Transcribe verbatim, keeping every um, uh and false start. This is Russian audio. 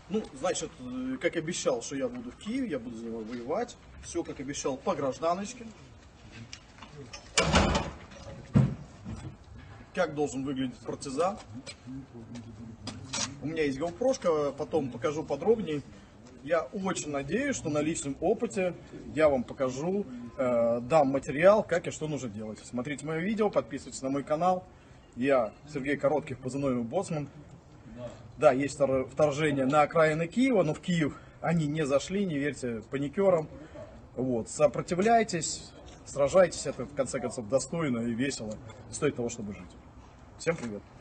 Ну, значит, как обещал, что я буду в Киеве, я буду за него воевать. Все, как обещал, по гражданочке. Как должен выглядеть партизан. У меня есть GoPro, потом покажу подробнее. Я очень надеюсь, что на личном опыте я вам покажу, э, дам материал, как и что нужно делать. Смотрите мое видео, подписывайтесь на мой канал. Я Сергей Коротких, позывной Боцман. Да, есть вторжение на окраины Киева, но в Киев они не зашли, не верьте паникерам. Вот, сопротивляйтесь, сражайтесь, это в конце концов достойно и весело, стоит того, чтобы жить. Всем привет!